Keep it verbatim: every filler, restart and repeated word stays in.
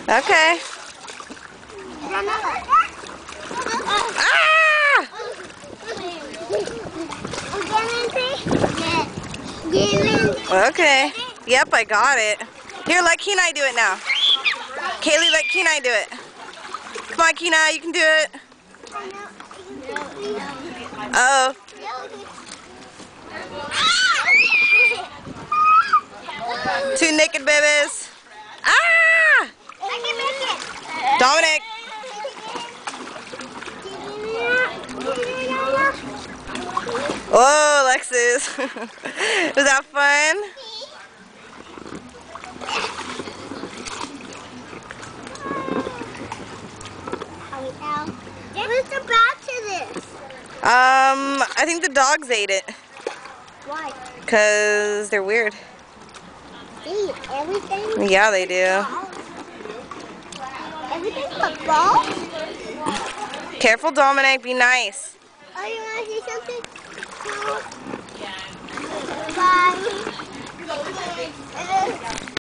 Okay. Ah! Okay. Yep, I got it. Here, let Kenai do it now. Kaylee, let Kenai do it. Come on, Kenai, you can do it. Uh oh. Two naked babies. Ah! I can make it. Dominic. Oh, Alexis. Was that fun? What's the back to this? Um, I think the dogs ate it. Why? Because they're weird. They eat everything? Yeah, they do. Everything but balls? Careful, Dominic. Be nice. Oh, you want to see something?